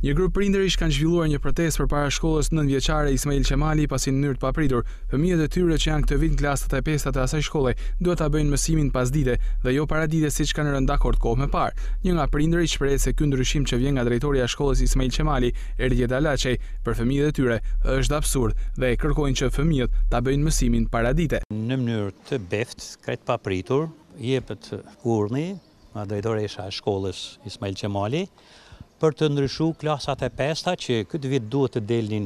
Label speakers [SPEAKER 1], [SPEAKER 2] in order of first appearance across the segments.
[SPEAKER 1] Një grup prindërish kanë zhvilluar një protestë përpara shkollës 9-vjeçare Ismail Qemali pasi në mënyrë të papritur, fëmijët e tyre që janë këtë vit në klasat e 5 të asaj shkolle duhet ta bëjnë mësimin pasdite dhe jo paradite siç kanë rënë dakord kohë më parë. Një nga prindërit shpreh se ky ndryshim që vjen nga drejtoria e shkollës Ismail Qemali, Ergje Dalaçej, për fëmijët e tyre është absurd dhe kërkojnë që fëmijët ta bëjnë mësimin paradite.
[SPEAKER 2] Në mënyrë të beft, krejt papritur, jepet urdhni nga drejtoresha e shkollës Ismail Qemali për të ndryshu klasat e 5 që këtë vit duhet të delnin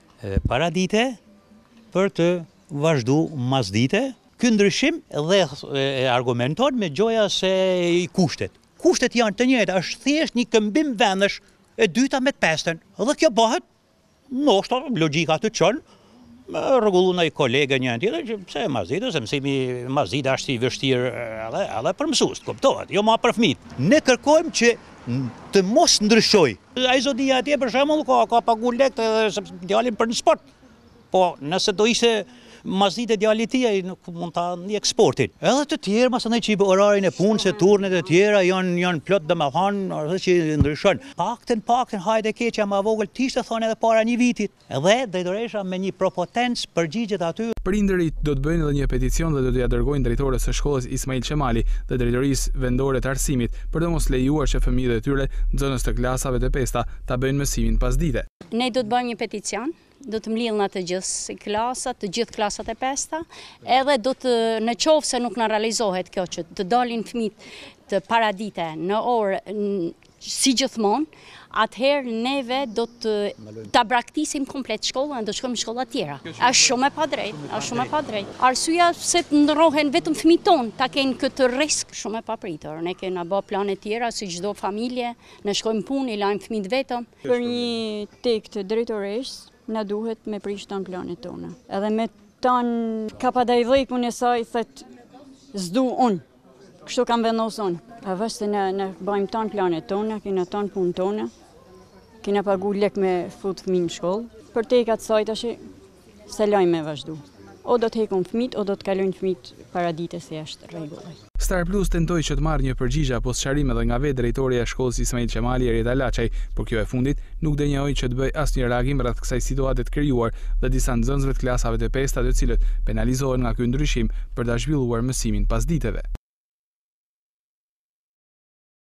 [SPEAKER 2] paradite për të vazhdu masdite. Ky ndryshim dhe argumenton me gjoja se i kushtet. Kushtet janë të njëjta, është thjesht një këmbim vendesh e dyta me të 5-ën. Dhe kjo bëhet, ndoshta logjika të çon, rregullu ndaj kolegë një tjetër që pse masdite, se mësimi masdite është i vështirë edhe për mësues, kuptohet, jo më për fëmijët. Ne kërkojmë që të mos ndryshoj. Ai zodia atje për shembull ka pagu lekë djalin për në sport. Po nëse do ishte masdite djalit tij nuk mund ta ndi eksportin. Edhe të tjerë masandaj që i orarin e punës e turnet e tjera janë plot domethënë edhe që ndryshon. Paktën hajde keqja më vogël tishte thonë edhe para një vitit. Edhe drejtoresha me një propotencë përgjigjet aty.
[SPEAKER 1] Prindërit do të bëjnë edhe një peticion dhe do t'ia dërgojnë drejtores së shkollës Ismail Qemali dhe drejtorisë vendore të arsimit për të mos lejuar që fëmijët e tyre në zonës të klasave të 5 ta bëjnë mësimin pasdite.
[SPEAKER 3] Ne do të bëjmë një peticion. Do të mbledhna të gjithë klasat e 5, edhe do të në qoftë se nuk na realizohet kjo që të dalin fëmijët të paradite në orë si gjithmonë, atëherë neve do të ta braktisim komplet shkollën, do shkojmë në shkolla tjera. Është shumë e padrejtë, Arsyeja se të ndrohen vetëm fëmijët tonë, ta kenë këtë risk shumë e papritur. Ne kena bë plane tjera si çdo familje, ne shkojmë punë, i lajmë fëmijët vetëm.
[SPEAKER 4] Për një tek të drejtoresë na duhet me prish tan planet tona. Edhe me tan kapadajvllëkun e saj thot s'du unë. Kështu kam vendosur unë. Avas se ne bëjmë tan planet tona, kena tan punën tona. Kena pagu lek me fut fëmijë në shkollë. Për tek atë saj tash se lajmë me vazhdu. O do të hekun fëmijët, o do të kalojnë fëmijët paradite se është rregull.
[SPEAKER 1] Star Plus tentoi që të marrë një përgjigje apo sqarim edhe nga vetë drejtoria e shkollës Ismail Qemali, Ergje Dalaçej, por kjo e fundit nuk dënjoi që të bëjë asnjë reagim rreth kësaj situate të krijuar dhe disa nxënësve të klasave të 5 të cilët penalizohen nga ky ndryshim për ta zhvilluar mësimin pasditeve.